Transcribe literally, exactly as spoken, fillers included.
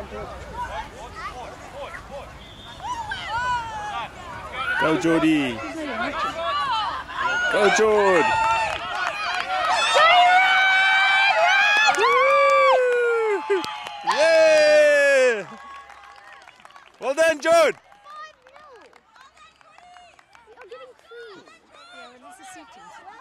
Go, Jordie. Go, Jord. Yeah! Well done, Jord. You're getting three. Yeah, well, this is seating.